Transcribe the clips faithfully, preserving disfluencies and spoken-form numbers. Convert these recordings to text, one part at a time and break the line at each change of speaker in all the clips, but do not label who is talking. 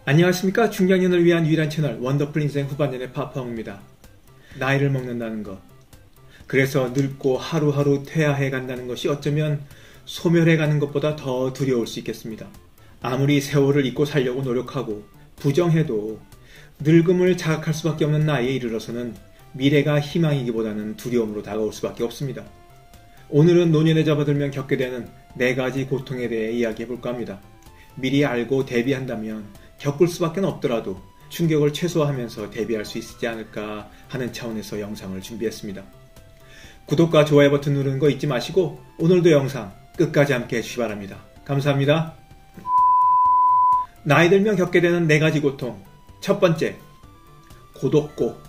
안녕하십니까. 중장년을 위한 유일한 채널 원더풀 인생 후반년의 파파홍입니다. 나이를 먹는다는 것, 그래서 늙고 하루하루 퇴화해 간다는 것이 어쩌면 소멸해 가는 것보다 더 두려울 수 있겠습니다. 아무리 세월을 잊고 살려고 노력하고 부정해도 늙음을 자각할 수밖에 없는 나이에 이르러서는 미래가 희망이기보다는 두려움으로 다가올 수밖에 없습니다. 오늘은 노년에 접어들면 겪게 되는 네 가지 고통에 대해 이야기해 볼까 합니다. 미리 알고 대비한다면 겪을 수밖에 없더라도 충격을 최소화하면서 대비할 수 있지 않을까 하는 차원에서 영상을 준비했습니다. 구독과 좋아요 버튼 누르는 거 잊지 마시고 오늘도 영상 끝까지 함께 해주시기 바랍니다. 감사합니다. 나이 들면 겪게 되는 네 가지 고통. 첫 번째, 고독고.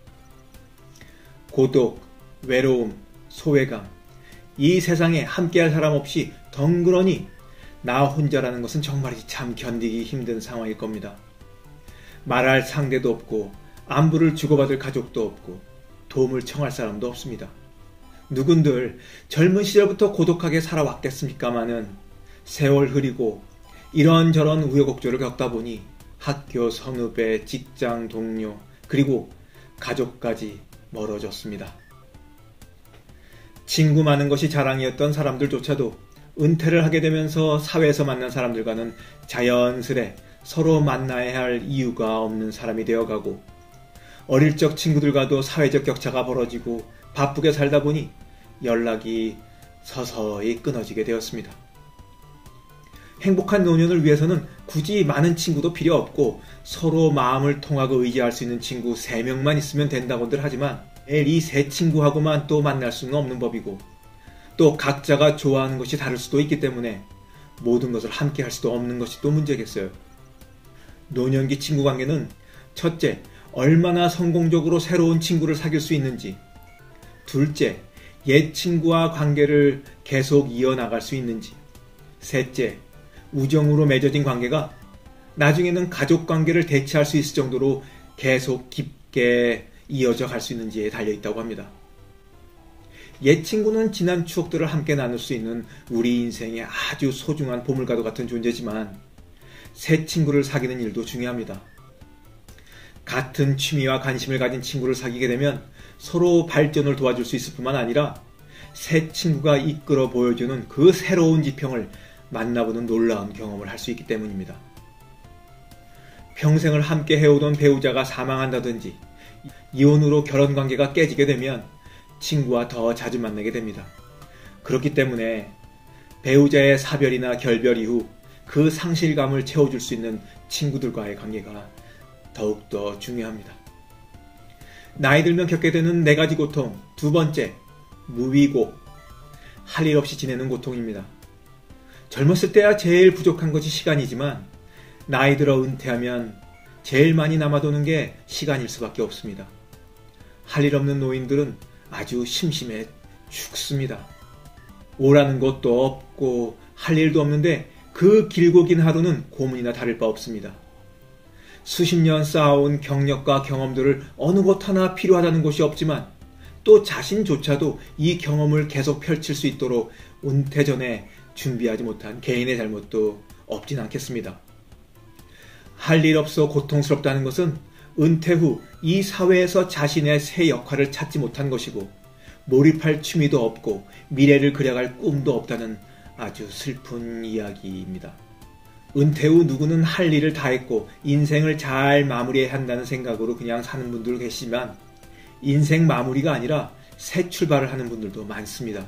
고독, 외로움, 소외감. 이 세상에 함께할 사람 없이 덩그러니 나 혼자라는 것은 정말이지 참 견디기 힘든 상황일 겁니다. 말할 상대도 없고 안부를 주고받을 가족도 없고 도움을 청할 사람도 없습니다. 누군들 젊은 시절부터 고독하게 살아왔겠습니까마는 세월 흐리고 이런저런 우여곡절을 겪다 보니 학교 선후배, 직장 동료, 그리고 가족까지 멀어졌습니다. 친구 많은 것이 자랑이었던 사람들조차도 은퇴를 하게 되면서 사회에서 만난 사람들과는 자연스레 서로 만나야 할 이유가 없는 사람이 되어가고, 어릴 적 친구들과도 사회적 격차가 벌어지고 바쁘게 살다 보니 연락이 서서히 끊어지게 되었습니다. 행복한 노년을 위해서는 굳이 많은 친구도 필요 없고 서로 마음을 통하고 의지할 수 있는 친구 세 명만 있으면 된다고들 하지만 매일 이 세 친구하고만 또 만날 수는 없는 법이고, 또 각자가 좋아하는 것이 다를 수도 있기 때문에 모든 것을 함께 할 수도 없는 것이 또 문제겠어요. 노년기 친구 관계는 첫째, 얼마나 성공적으로 새로운 친구를 사귈 수 있는지, 둘째, 옛 친구와 관계를 계속 이어나갈 수 있는지, 셋째, 우정으로 맺어진 관계가 나중에는 가족 관계를 대체할 수 있을 정도로 계속 깊게 이어져 갈 수 있는지에 달려있다고 합니다. 옛 친구는 지난 추억들을 함께 나눌 수 있는 우리 인생의 아주 소중한 보물과도 같은 존재지만 새 친구를 사귀는 일도 중요합니다. 같은 취미와 관심을 가진 친구를 사귀게 되면 서로 발전을 도와줄 수 있을 뿐만 아니라 새 친구가 이끌어 보여주는 그 새로운 지평을 만나보는 놀라운 경험을 할 수 있기 때문입니다. 평생을 함께 해오던 배우자가 사망한다든지 이혼으로 결혼관계가 깨지게 되면 친구와 더 자주 만나게 됩니다. 그렇기 때문에 배우자의 사별이나 결별 이후 그 상실감을 채워줄 수 있는 친구들과의 관계가 더욱더 중요합니다. 나이 들면 겪게 되는 네 가지 고통. 두 번째, 무위고. 할 일 없이 지내는 고통입니다. 젊었을 때야 제일 부족한 것이 시간이지만 나이 들어 은퇴하면 제일 많이 남아도는 게 시간일 수밖에 없습니다. 할 일 없는 노인들은 아주 심심해 죽습니다. 오라는 것도 없고 할 일도 없는데 그 길고 긴 하루는 고문이나 다를 바 없습니다. 수십 년 쌓아온 경력과 경험들을 어느 것 하나 필요하다는 것이 없지만 또 자신조차도 이 경험을 계속 펼칠 수 있도록 은퇴 전에 준비하지 못한 개인의 잘못도 없진 않겠습니다. 할 일 없어 고통스럽다는 것은 은퇴 후 이 사회에서 자신의 새 역할을 찾지 못한 것이고 몰입할 취미도 없고 미래를 그려갈 꿈도 없다는 아주 슬픈 이야기입니다. 은퇴 후 누구는 할 일을 다 했고 인생을 잘 마무리해야 한다는 생각으로 그냥 사는 분들 계시지만 인생 마무리가 아니라 새 출발을 하는 분들도 많습니다.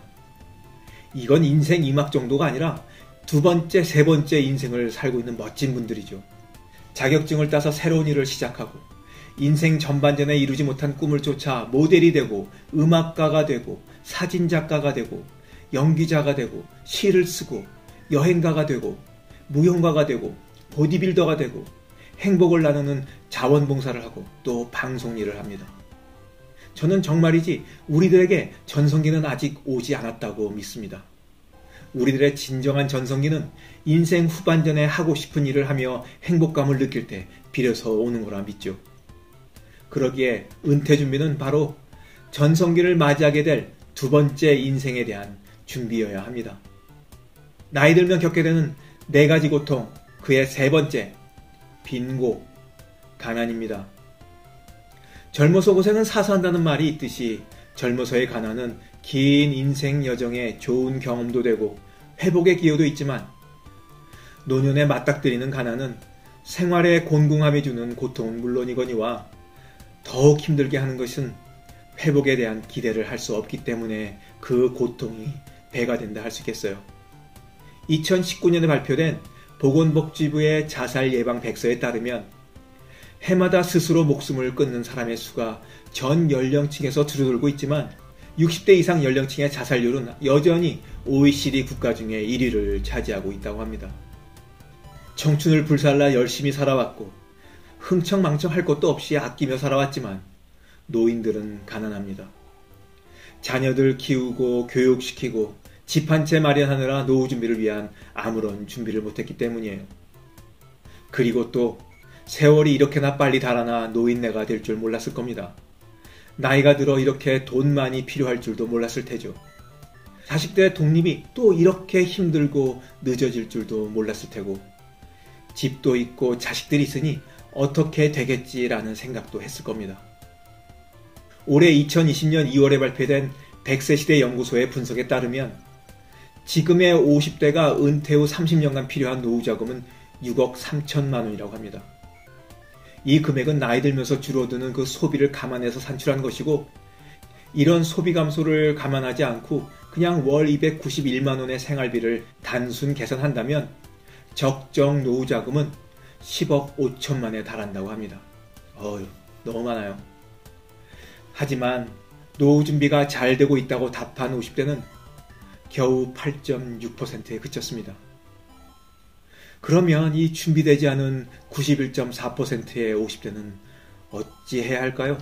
이건 인생 이막 정도가 아니라 두 번째, 세 번째 인생을 살고 있는 멋진 분들이죠. 자격증을 따서 새로운 일을 시작하고 인생 전반전에 이루지 못한 꿈을 쫓아 모델이 되고 음악가가 되고 사진작가가 되고 연기자가 되고 시를 쓰고 여행가가 되고 무용가가 되고 보디빌더가 되고 행복을 나누는 자원봉사를 하고 또 방송 일을 합니다. 저는 정말이지 우리들에게 전성기는 아직 오지 않았다고 믿습니다. 우리들의 진정한 전성기는 인생 후반전에 하고 싶은 일을 하며 행복감을 느낄 때 비로소 오는 거라 믿죠. 그러기에 은퇴 준비는 바로 전성기를 맞이하게 될 두 번째 인생에 대한 준비여야 합니다. 나이 들면 겪게 되는 네 가지 고통, 그의 세 번째, 빈곤, 가난입니다. 젊어서 고생은 사서 한다는 말이 있듯이 젊어서의 가난은 긴 인생 여정에 좋은 경험도 되고 회복의 기여도 있지만 노년에 맞닥뜨리는 가난은 생활의 곤궁함이 주는 고통은 물론이거니와 더욱 힘들게 하는 것은 회복에 대한 기대를 할 수 없기 때문에 그 고통이 배가 된다 할 수 있겠어요. 이천십구 년에 발표된 보건복지부의 자살 예방 백서에 따르면 해마다 스스로 목숨을 끊는 사람의 수가 전 연령층에서 줄어들고 있지만 육십 대 이상 연령층의 자살률은 여전히 오이시디 국가 중에 일 위를 차지하고 있다고 합니다. 청춘을 불살라 열심히 살아왔고 흥청망청 할 것도 없이 아끼며 살아왔지만 노인들은 가난합니다. 자녀들 키우고 교육시키고 집 한 채 마련하느라 노후 준비를 위한 아무런 준비를 못했기 때문이에요. 그리고 또 세월이 이렇게나 빨리 달아나 노인네가 될 줄 몰랐을 겁니다. 나이가 들어 이렇게 돈 많이 필요할 줄도 몰랐을 테죠. 자식들의 독립이 또 이렇게 힘들고 늦어질 줄도 몰랐을 테고 집도 있고 자식들이 있으니 어떻게 되겠지라는 생각도 했을 겁니다. 올해 이천이십 년 이월에 발표된 백 세 시대 연구소의 분석에 따르면 지금의 오십 대가 은퇴 후 삼십 년간 필요한 노후자금은 육억 삼천만 원이라고 합니다. 이 금액은 나이 들면서 줄어드는 그 소비를 감안해서 산출한 것이고 이런 소비 감소를 감안하지 않고 그냥 월 이백구십일만 원의 생활비를 단순 계산한다면 적정 노후자금은 십억 오천만에 달한다고 합니다. 어휴, 너무 많아요. 하지만 노후 준비가 잘 되고 있다고 답한 오십 대는 겨우 팔 점 육 퍼센트에 그쳤습니다. 그러면 이 준비되지 않은 구십일 점 사 퍼센트의 오십 대는 어찌 해야 할까요?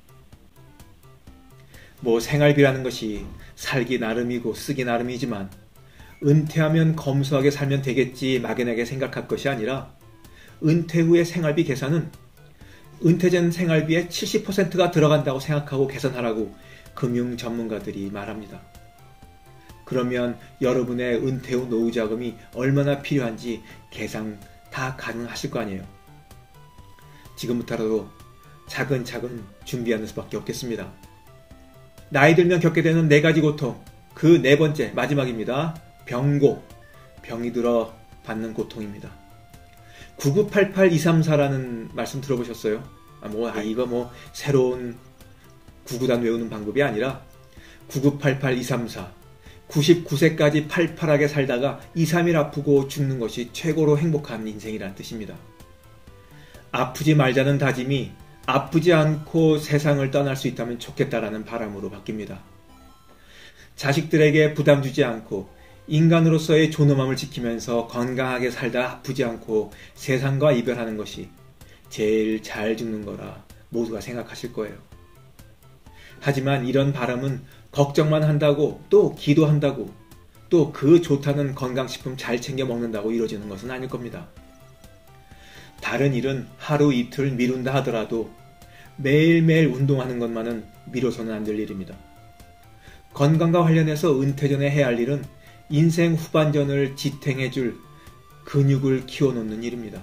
뭐 생활비라는 것이 살기 나름이고 쓰기 나름이지만 은퇴하면 검소하게 살면 되겠지 막연하게 생각할 것이 아니라 은퇴 후의 생활비 계산은 은퇴 전 생활비의 칠십 퍼센트가 들어간다고 생각하고 계산하라고 금융 전문가들이 말합니다. 그러면 여러분의 은퇴 후 노후 자금이 얼마나 필요한지 계산 다 가능하실 거 아니에요. 지금부터라도 차근차근 준비하는 수밖에 없겠습니다. 나이 들면 겪게 되는 네 가지 고통, 그 네 번째 마지막입니다. 병고, 병이 들어 받는 고통입니다. 구구팔팔이삼사라는 말씀 들어보셨어요? 아, 뭐, 아, 이거 뭐 새로운 구구단 외우는 방법이 아니라 구구팔팔이삼사 구십구 세까지 팔팔하게 살다가 이, 삼 일 아프고 죽는 것이 최고로 행복한 인생이란 뜻입니다. 아프지 말자는 다짐이 아프지 않고 세상을 떠날 수 있다면 좋겠다라는 바람으로 바뀝니다. 자식들에게 부담 주지 않고 인간으로서의 존엄함을 지키면서 건강하게 살다 아프지 않고 세상과 이별하는 것이 제일 잘 죽는 거라 모두가 생각하실 거예요. 하지만 이런 바람은 걱정만 한다고 또 기도한다고 또 그 좋다는 건강식품 잘 챙겨 먹는다고 이루어지는 것은 아닐 겁니다. 다른 일은 하루 이틀 미룬다 하더라도 매일매일 운동하는 것만은 미뤄서는 안 될 일입니다. 건강과 관련해서 은퇴 전에 해야 할 일은 인생 후반전을 지탱해줄 근육을 키워놓는 일입니다.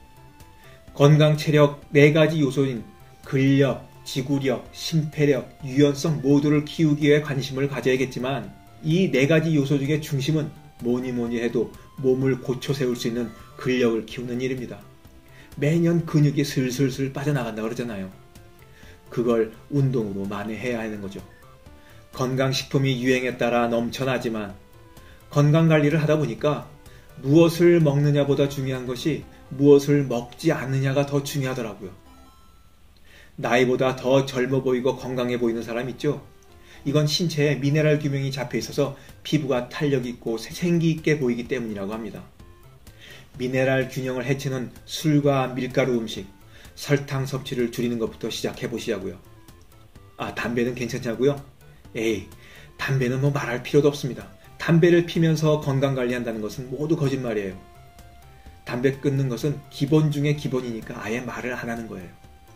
건강 체력 네 가지 요소인 근력, 지구력, 심폐력, 유연성 모두를 키우기 위해 관심을 가져야겠지만 이 네 가지 요소 중에 중심은 뭐니 뭐니 해도 몸을 고쳐 세울 수 있는 근력을 키우는 일입니다. 매년 근육이 슬슬슬 빠져나간다 그러잖아요. 그걸 운동으로 만회해야 하는 거죠. 건강식품이 유행에 따라 넘쳐나지만 건강관리를 하다 보니까 무엇을 먹느냐보다 중요한 것이 무엇을 먹지 않느냐가 더 중요하더라고요. 나이보다 더 젊어 보이고 건강해 보이는 사람 있죠? 이건 신체에 미네랄 균형이 잡혀 있어서 피부가 탄력 있고 생기 있게 보이기 때문이라고 합니다. 미네랄 균형을 해치는 술과 밀가루 음식, 설탕 섭취를 줄이는 것부터 시작해 보시자고요. 아, 담배는 괜찮냐고요? 에이, 담배는 뭐 말할 필요도 없습니다. 담배를 피면서 건강관리한다는 것은 모두 거짓말이에요. 담배 끊는 것은 기본 중에 기본이니까 아예 말을 안 하는 거예요.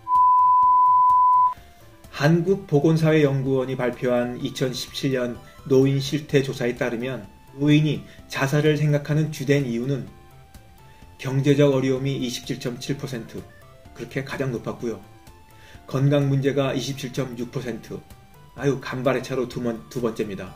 한국보건사회연구원이 발표한 이천십칠 년 노인 실태 조사에 따르면 노인이 자살을 생각하는 주된 이유는 경제적 어려움이 이십칠 점 칠 퍼센트, 그렇게 가장 높았고요. 건강 문제가 이십칠 점 육 퍼센트, 아유 간발의 차로 두, 번, 두 번째입니다.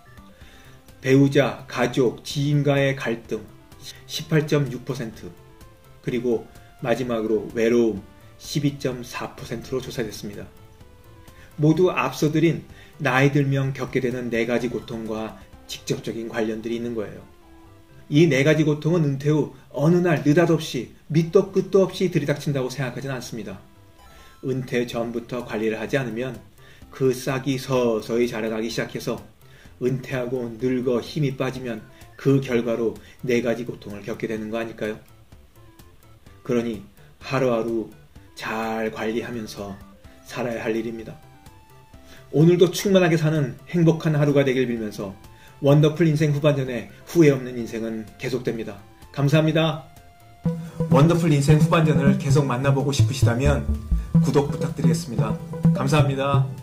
배우자, 가족, 지인과의 갈등 십팔 점 육 퍼센트, 그리고 마지막으로 외로움 십이 점 사 퍼센트로 조사됐습니다. 모두 앞서 드린 나이 들면 겪게 되는 네 가지 고통과 직접적인 관련들이 있는 거예요. 이 네 가지 고통은 은퇴 후 어느 날 느닷없이 밑도 끝도 없이 들이닥친다고 생각하지는 않습니다. 은퇴 전부터 관리를 하지 않으면 그 싹이 서서히 자라나기 시작해서 은퇴하고 늙어 힘이 빠지면 그 결과로 네 가지 고통을 겪게 되는 거 아닐까요? 그러니 하루하루 잘 관리하면서 살아야 할 일입니다. 오늘도 충만하게 사는 행복한 하루가 되길 빌면서 원더풀 인생 후반전에 후회 없는 인생은 계속됩니다. 감사합니다. 원더풀 인생 후반전을 계속 만나보고 싶으시다면 구독 부탁드리겠습니다. 감사합니다.